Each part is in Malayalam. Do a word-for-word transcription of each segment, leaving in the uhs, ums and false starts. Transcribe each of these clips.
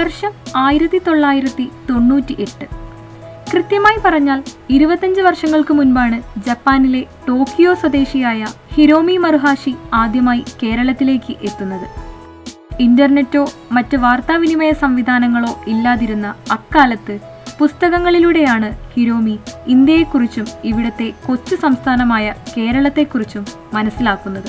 വർഷം ആയിരത്തി തൊള്ളായിരത്തി തൊണ്ണൂറ്റി എട്ട്. കൃത്യമായി പറഞ്ഞാൽ ഇരുപത്തഞ്ച് വർഷങ്ങൾക്ക് മുൻപാണ് ജപ്പാനിലെ ടോക്കിയോ സ്വദേശിയായ ഹിരോമി മറുഹാഷി ആദ്യമായി കേരളത്തിലേക്ക് എത്തുന്നത്. ഇന്റർനെറ്റോ മറ്റ് വാർത്താവിനിമയ സംവിധാനങ്ങളോ ഇല്ലാതിരുന്ന അക്കാലത്ത് പുസ്തകങ്ങളിലൂടെയാണ് ഹിരോമി ഇന്ത്യയെക്കുറിച്ചും ഇവിടുത്തെ കൊച്ചു സംസ്ഥാനമായ കേരളത്തെക്കുറിച്ചും മനസ്സിലാക്കുന്നത്.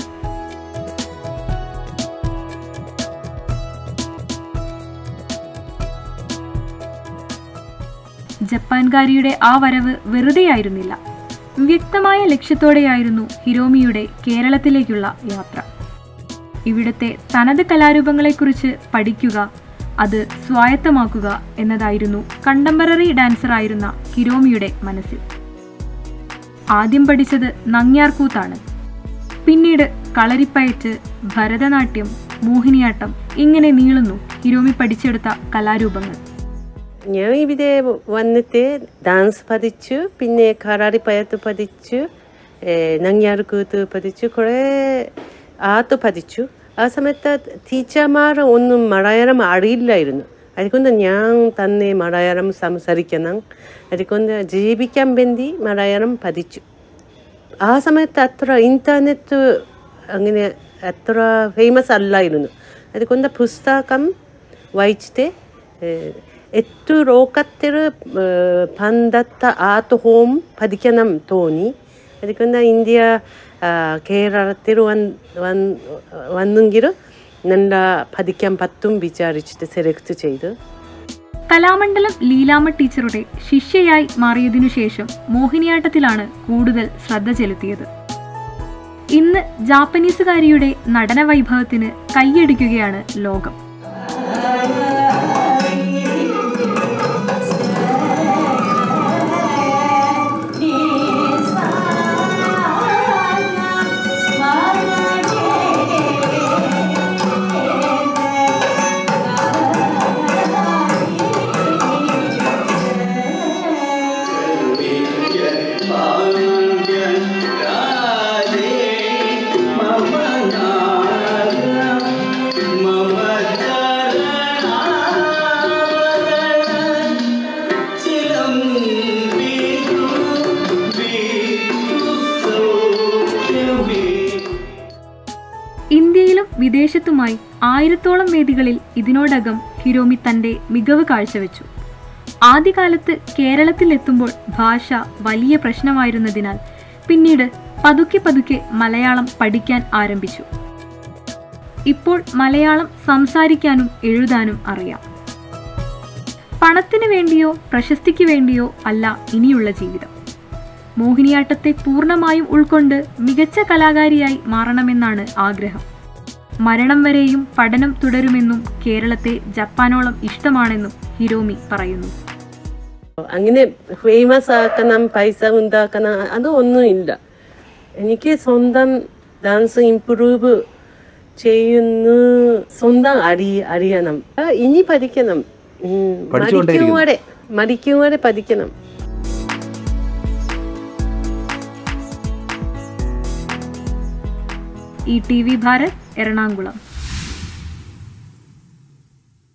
ജപ്പാൻകാരിയുടെ ആ വരവ് വെറുതെയായിരുന്നില്ല. വ്യക്തമായ ലക്ഷ്യത്തോടെയായിരുന്നു ഹിരോമിയുടെ കേരളത്തിലേക്കുള്ള യാത്ര. ഇവിടുത്തെ തനത് കലാരൂപങ്ങളെക്കുറിച്ച് പഠിക്കുക, അത് സ്വായത്തമാക്കുക എന്നതായിരുന്നു കണ്ടംപററി ഡാൻസറായിരുന്ന ഹിരോമിയുടെ മനസ്സിൽ. ആദ്യം പഠിച്ചത് നങ്ങ്യാർകൂത്താണ്. പിന്നീട് കളരിപ്പയറ്റ്, ഭരതനാട്യം, മോഹിനിയാട്ടം, ഇങ്ങനെ നീളുന്നു ഹിരോമി പഠിച്ചെടുത്ത കലാരൂപങ്ങൾ. ഞാൻ ഇവിടെ വന്നിട്ട് ഡാൻസ് പഠിച്ചു, പിന്നെ കളരിപ്പയറ്റ് പഠിച്ചു, നങ്ങ്യാർകൂത്ത് പഠിച്ചു, കുറേ ആർട്ട് പഠിച്ചു. ആ സമയത്ത് ടീച്ചർമാർ ഒന്നും മലയാളം അറിയില്ലായിരുന്നു. അതുകൊണ്ട് ഞാൻ തന്നെ മലയാളം സംസാരിക്കണം. അതുകൊണ്ട് ജീവിക്കാൻ വേണ്ടി മലയാളം പഠിച്ചു. ആ സമയത്ത് അത്ര ഇൻ്റർനെറ്റ് അങ്ങനെ അത്ര ഫേമസ് അല്ലായിരുന്നു. അതുകൊണ്ട് പുസ്തകം വായിച്ചിട്ട് ഏറ്റവും ലോകത്തിൽ പണ്ടത്തെ ആർട്ട് ഹോം പഠിക്കണം തോന്നി. അതുകൊണ്ട് ഇന്ത്യ കേരളത്തിൽ വന്നെങ്കിൽ നല്ല പഠിക്കാൻ പറ്റും വിചാരിച്ചിട്ട് സെലക്ട് ചെയ്ത്. കലാമണ്ഡലം ലീലാമ്മ ടീച്ചറുടെ ശിഷ്യയായി മാറിയതിനു ശേഷം മോഹിനിയാട്ടത്തിലാണ് കൂടുതൽ ശ്രദ്ധ ചെലുത്തിയത്. ഇന്ന് ജാപ്പനീസുകാരിയുടെ നടന വൈഭവത്തിന് കൈയടിക്കുകയാണ് ലോകം. ഇന്ത്യയിലും വിദേശത്തുമായി ആയിരത്തോളം വേദികളിൽ ഇതിനോടകം ഹിരോമി തന്റെ മികവ് കാഴ്ചവെച്ചു. ആദ്യകാലത്ത് കേരളത്തിൽ എത്തുമ്പോൾ ഭാഷ വലിയ പ്രശ്നമായിരുന്നതിനാൽ പിന്നീട് പതുക്കെ പതുക്കെ മലയാളം പഠിക്കാൻ ആരംഭിച്ചു. ഇപ്പോൾ മലയാളം സംസാരിക്കാനും എഴുതാനും അറിയാം. പണത്തിന് വേണ്ടിയോ പ്രശസ്തിക്ക് വേണ്ടിയോ അല്ല ഇനിയുള്ള ജീവിതം. മോഹിനിയാട്ടത്തെ പൂർണ്ണമായും ഉൾക്കൊണ്ട് മികച്ച കലാകാരിയായി മാറണമെന്നാണ് ആഗ്രഹം. മരണം വരെയും പഠനം തുടരുമെന്നും കേരളത്തെ ജപ്പാനോളം ഇഷ്ടമാണെന്നും ഹിരോമി പറയുന്നു. അങ്ങനെ ഫേമസ് ആക്കണം, പൈസ ഉണ്ടാക്കണം, അതൊന്നും ഇല്ല. എനിക്ക് സ്വന്തം ഡാൻസ് ഇംപ്രൂവ് ചെയ്യുന്നു, സ്വന്തം അറി അറിയണം. ഇനി പഠിക്കണം, മരിക്കും വരെ മരിക്കും വരെ പഠിക്കണം. E T V Bharat, Ernakulam.